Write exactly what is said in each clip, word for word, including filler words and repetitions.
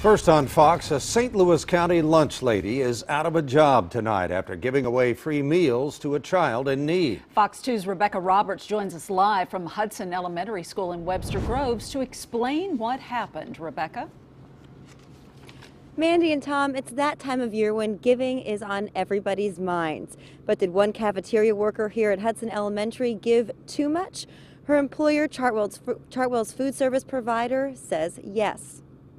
First on Fox, a Saint Louis County lunch lady is out of a job tonight after giving away free meals to a child in need. Fox two's Rebecca Roberts joins us live from Hudson Elementary School in Webster Groves to explain what happened. Rebecca? Mandy and Tom, it's that time of year when giving is on everybody's minds. But did one cafeteria worker here at Hudson Elementary give too much? Her employer, Chartwell's, Chartwell's food service provider, says yes.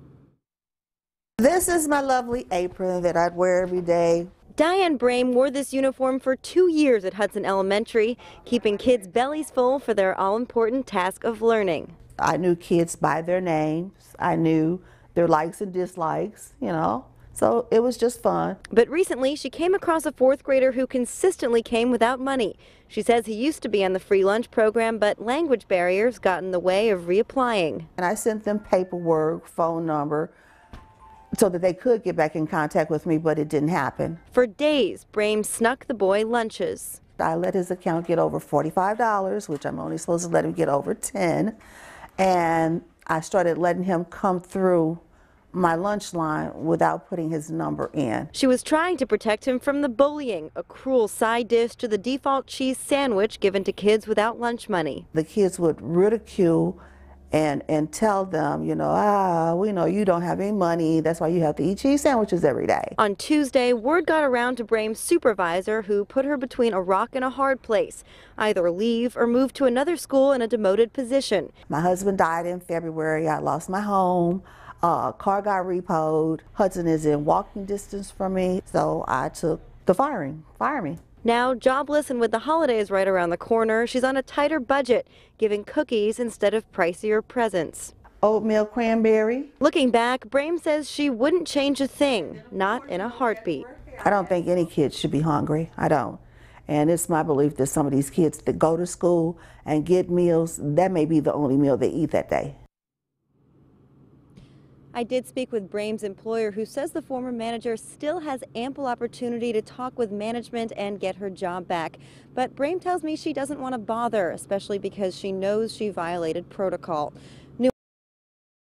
This is my lovely apron that I'd wear every day. Diane Brame wore this uniform for two years at Hudson Elementary, keeping kids' bellies full for their all-important task of learning. I knew kids by their names. I knew their likes and dislikes, you know, so it was just fun. But recently, she came across a fourth grader who consistently came without money. She says he used to be on the free lunch program, but language barriers got in the way of reapplying. And I sent them paperwork, phone number, so that they could get back in contact with me, but it didn't happen. For days, Brame snuck the boy lunches. I let his account get over forty-five dollars, which I'm only supposed to let him get over ten, and I started letting him come through my lunch line without putting his number in. She was trying to protect him from the bullying, a cruel side dish to the default cheese sandwich given to kids without lunch money. The kids would ridicule and and tell them, you know, ah, we know you don't have any money, that's why you have to eat cheese sandwiches every day. On Tuesday, word got around to Brame's supervisor, who put her between a rock and a hard place, either leave or move to another school in a demoted position. My husband died in February. I lost my home. Uh, car got repoed. Hudson is in walking distance from me, so I took the firing. Fire me. Now jobless and with the holidays right around the corner, she's on a tighter budget, giving cookies instead of pricier presents. Oatmeal cranberry. Looking back, Brame says she wouldn't change a thing, not in a heartbeat. I don't think any kid should be hungry. I don't. And it's my belief that some of these kids that go to school and get meals, that may be the only meal they eat that day. I did speak with Brame's employer, who says the former manager still has ample opportunity to talk with management and get her job back. But Brame tells me she doesn't want to bother, especially because she knows she violated protocol.